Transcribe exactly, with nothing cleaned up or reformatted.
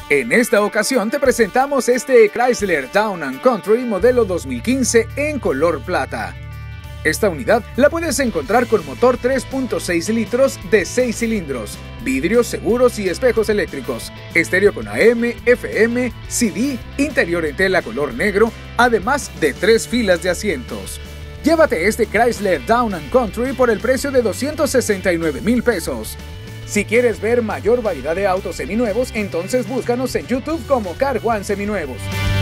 En esta ocasión te presentamos este Chrysler Town and Country modelo dos mil quince en color plata. Esta unidad la puedes encontrar con motor tres punto seis litros de seis cilindros, vidrios seguros y espejos eléctricos, estéreo con A M, F M, C D, interior en tela color negro, además de tres filas de asientos. Llévate este Chrysler Town and Country por el precio de doscientos sesenta y nueve mil pesos. Si quieres ver mayor variedad de autos seminuevos, entonces búscanos en YouTube como Car One Seminuevos.